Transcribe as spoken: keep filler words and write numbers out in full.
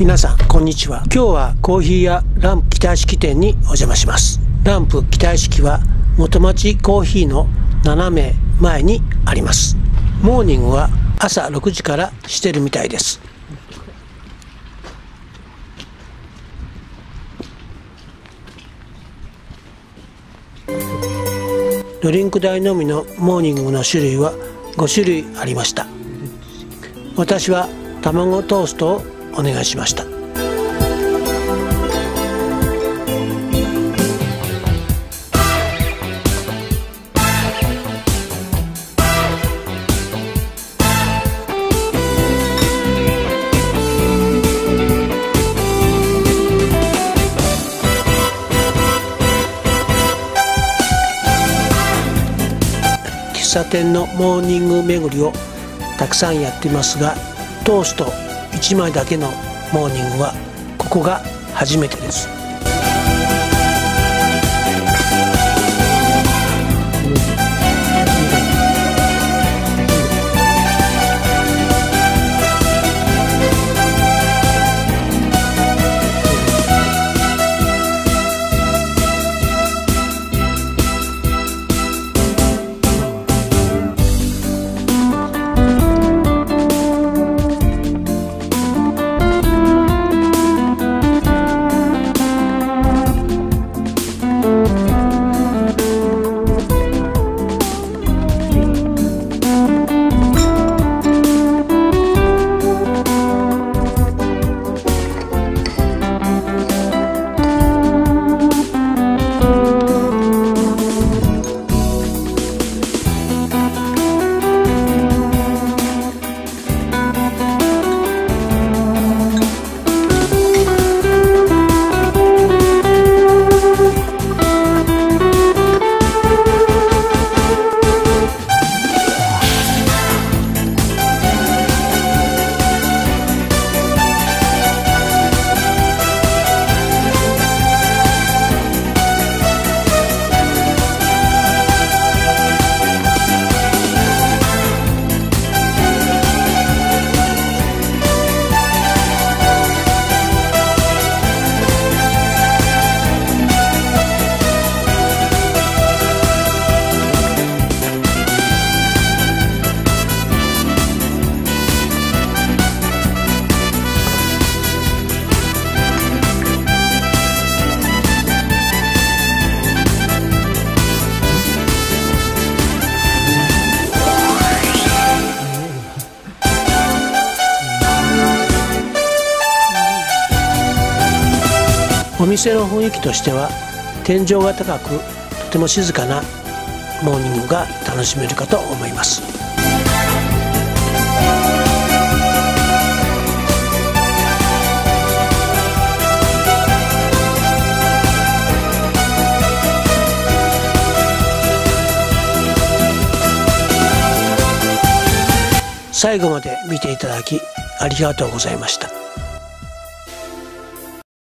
皆さんこんにちは。今日はコーヒー屋ランプ北屋敷店にお邪魔します。ランプ北屋敷は元町コーヒーの斜め前にあります。モーニングは朝ろくじからしてるみたいです。ドリンク代のみのモーニングの種類はご種類ありました。私は卵トーストをお願いしました。喫茶店のモーニング巡りをたくさんやっていますが、トーストいちまいだけのモーニングはここが初めてです。お店の雰囲気としては天井が高くとても静かなモーニングが楽しめるかと思います。最後まで見ていただきありがとうございました。